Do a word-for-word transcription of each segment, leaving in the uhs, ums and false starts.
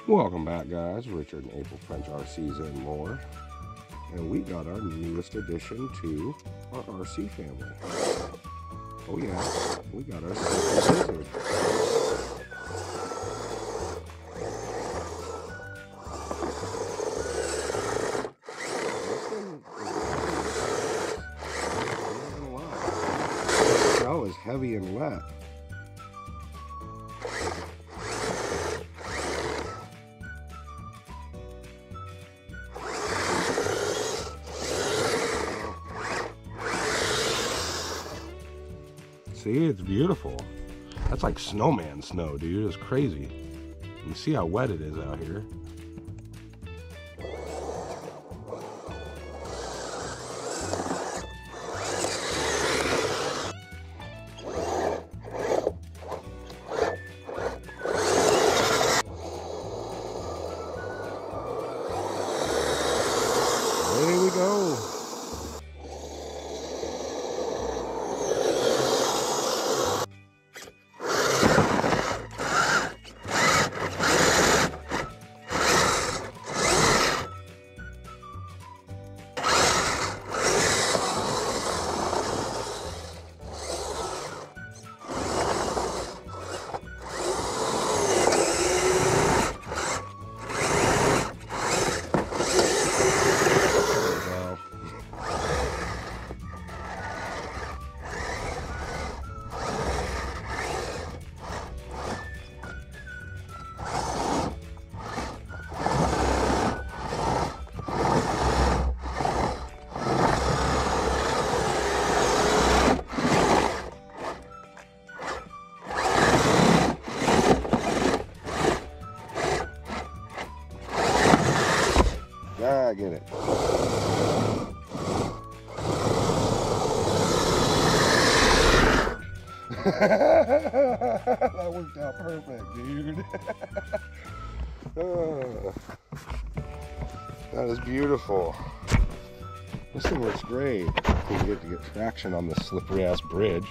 Welcome back, guys. Richard and April French R Cs and more. And we got our newest addition to our R C family. Oh yeah, we got our second lizard. This shell is heavy and wet. See, it's beautiful. That's like snowman snow, dude. It's crazy. You can see how wet it is out here. There we go. I get it. That worked out perfect, dude. Oh, that is beautiful. This thing looks great. You get to get traction on this slippery ass bridge.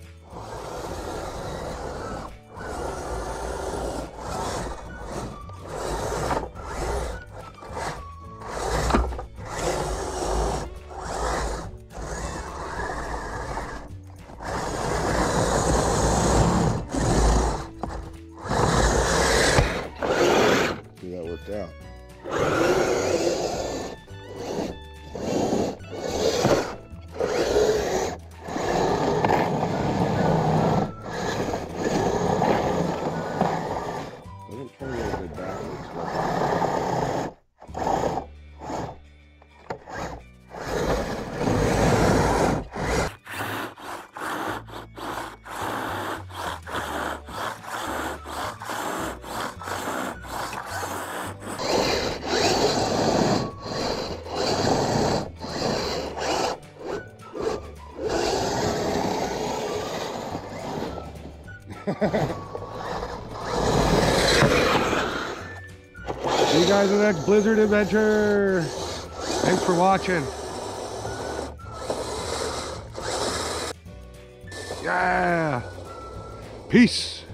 Out. Doesn't turn really good backwards, but see you guys in the next Blizzard adventure. Thanks for watching. Yeah. Peace.